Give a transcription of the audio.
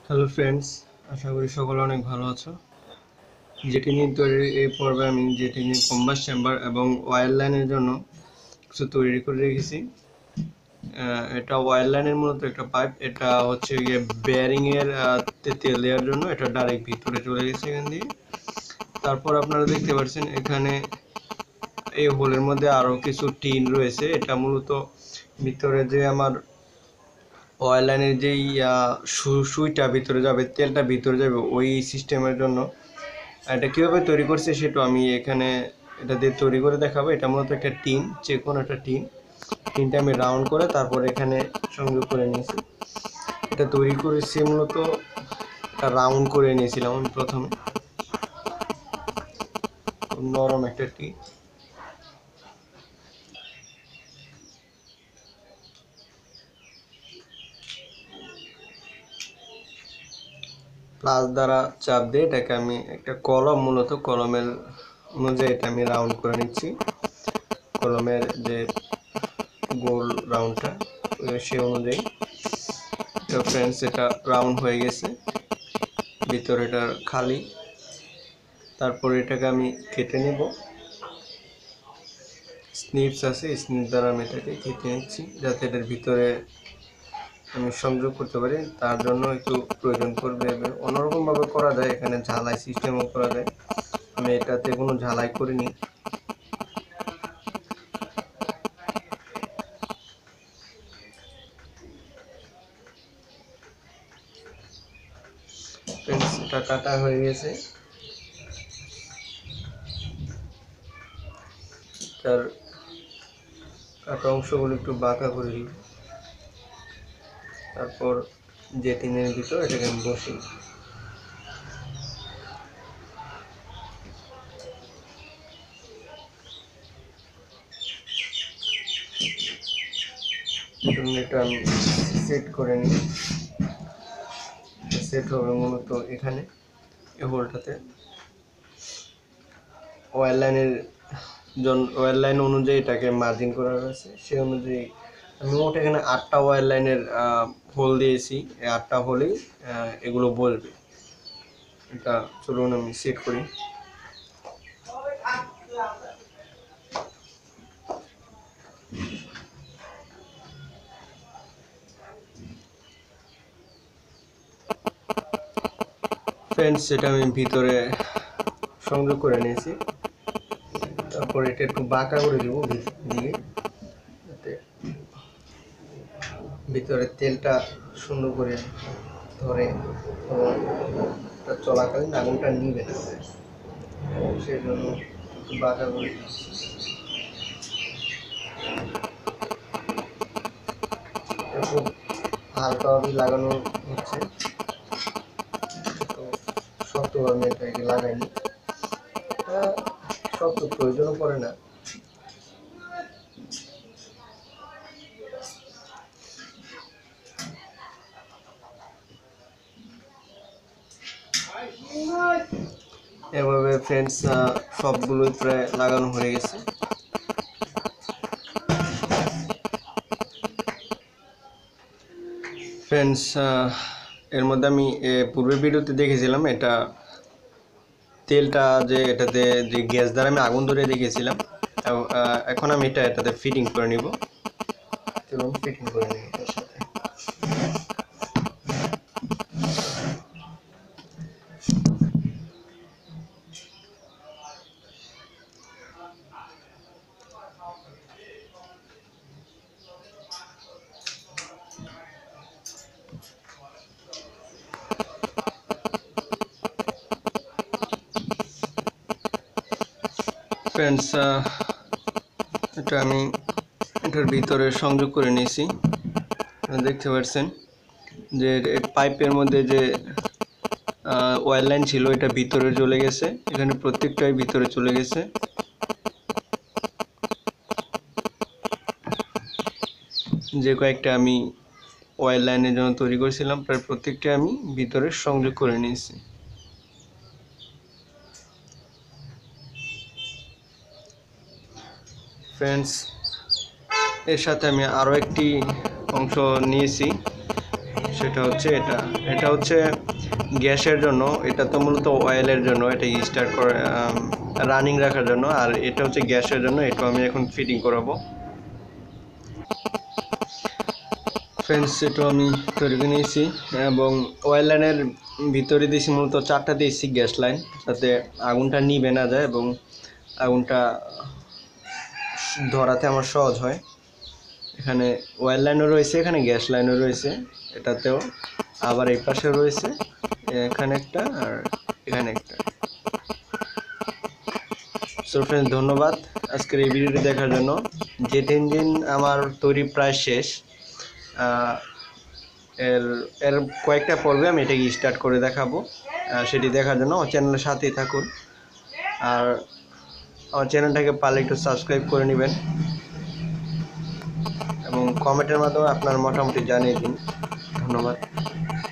Hello friends, আশা করি সকলে অনেক ভালো আছো। জেটি নিয়ে তৈরির এই পর্বে আমি জেটি নিয়ে কম্বাস চেম্বার এবং ওয়্যার লাইনের জন্য কিছু তৈরি করে রেখেছি। এটা ওয়্যার লাইনের মূলত একটা পাইপ, এটা হচ্ছে গিয়ে বেয়ারিং এর তেল দেওয়ার জন্য এটা ডাইরেক্ট ভিতরে চলে গেছে এখান দিয়ে। তারপর আপনারা দেখতে পাচ্ছেন এখানে এই হোলের মধ্যে আরো কিছু টিন রয়েছে। এটা মূলত ভিতরে যে আমার ওয়্যার লাইনের যেই সুইটা ভিতরে যাবে, তেলটা ভিতরে যাবে, ওই সিস্টেমের জন্য। এটা কীভাবে তৈরি করছে সেটা আমি এখানে এটা দিয়ে তৈরি করে দেখাবো। এটা মূলত একটা টিন, যে কোনো একটা টিনটা আমি রাউন্ড করে তারপর এখানে সংযোগ করে নিয়েছি। এটা তৈরি করেছি মূলত একটা রাউন্ড করে নিয়েছিলাম আমি প্রথমে, নরম একটা টিন। প্লাস দ্বারা চাপ দিয়ে এটাকে আমি একটা কলম, মূলত কলমের অনুযায়ী এটা আমি রাউন্ড করে নিচ্ছি। কলমের যে গোল রাউন্ডটা সে অনুযায়ী ফ্রেন্ডস এটা রাউন্ড হয়ে গেছে, ভিতরে এটা খালি। তারপর এটাকে আমি কেটে নেব, স্নিপস আছে, স্নিপ দ্বারা আমি এটাকে কেটে নিচ্ছি যাতে এটার ভিতরে আমি সংযোগ করতে পারি। তার জন্য একটু প্রয়োজন পড়বে। অন্যরকমভাবে করা যায়, এখানে ঝালাই সিস্টেমও করা যায়, আমি এটাতে কোনো ঝালাই করিনি। ফ্রেন্ডস এটা কাটা হয়ে গেছে। তার কাটা অংশগুলো একটু বাঁকা করে দিই। তারপর যে টিনের ভিতর এটাকে আমি বসি। এটা আমি সেট করে নিই। সেট হবে মূলত এখানে এই হোলটাতে। ওয়্যার লাইন অনুযায়ী এটাকে মার্জিন করা হয়েছে, সেই অনুযায়ী আমি মোট এখানে 8টা ওয়্যার লাইনের হোল দিয়েছি। এই 8টা হোলেই এগুলো বলবে। এটা চলুন আমি সেট করি। ফ্রেন্ডস এটা আমি ভিতরে সংযোগ করে নিয়েছি। তারপর এটা একটু বাঁকা করে দেবো দিকে, যাতে ভিতরে তেলটা সুন্দর করে ধরে এবং চলাকালীন আগুনটা নিবে না, সেই জন্য একটু বাঁকা করে দিচ্ছি। খুব হালকাভাবে লাগানো হচ্ছে, তো শক্তভাবে এটাকে লাগাইনি। এটা শক্ত প্রয়োজনও পড়ে না। এভাবে ফ্রেন্ডস সবগুলোই প্রায় লাগানো হয়ে গেছে। ফ্রেন্ডস এর মধ্যে আমি পূর্বের ভিডিওতে দেখেছিলাম এটা তেলটা যে এটাতে যে গ্যাস দ্বারা আমি আগুন ধরে দেখেছিলাম। এখন আমি এটাতে ফিটিং করে নিব। চলুন ফিটিং করে নিই এটার সাথে। ফ্রেন্ডস এটা আমি এটার ভিতরে সংযোগ করে নিয়েছি। দেখতে পাচ্ছেন যে পাইপের মধ্যে যে ওয়্যার লাইন ছিল এটা ভিতরে চলে গেছে, এখানে প্রত্যেকটাই ভিতরে চলে গেছে। যে কয়েকটা আমি ওয়্যার লাইনের জন্য তৈরি করেছিলাম প্রায় প্রত্যেকটা আমি ভিতরে সংযোগ করে নিয়েছি। ফ্রেন্ডস এর সাথে আমি আরও একটি অংশ নিয়েছি, সেটা হচ্ছে এটা এটা হচ্ছে গ্যাসের জন্য, এটা তো মূলত অয়েলের জন্য, এটা স্টার্ট করে রানিং রাখার জন্য, আর এটা হচ্ছে গ্যাসের জন্য। এটা আমি এখন ফিটিং করাবো। ফ্রেন্ডস, এটা আমি তৈরি করে নিয়েছি এবং অয়েল লাইনের ভিতরে দিয়েছি মূলত 4টা দিয়েছি গ্যাস লাইন, যাতে আগুনটা নিভে না যায় এবং আগুনটা ধরাতে আমার সহজ হয়। এখানে অয়েল লাইনও রয়েছে, এখানে গ্যাস লাইনও রয়েছে, এটাতেও আবার এই পাশে রয়েছে, এখানে একটা আর এখানে একটা। সো ফ্রেন্ডস, ধন্যবাদ আজকের এই ভিডিওটি দেখার জন্য। জেট ইঞ্জিন আমার তৈরি প্রায় শেষ। এর এর কয়েকটা পর্বে আমি এটাকে স্টার্ট করে দেখাবো। সেটি দেখার জন্য আমার চ্যানেলের সাথেই থাকুন, আর আমার চ্যানেলটাকে পারলে একটু সাবস্ক্রাইব করে নেবেন এবং কমেন্টের মাধ্যমে আপনার মোটামুটি জানিয়ে দিন। ধন্যবাদ।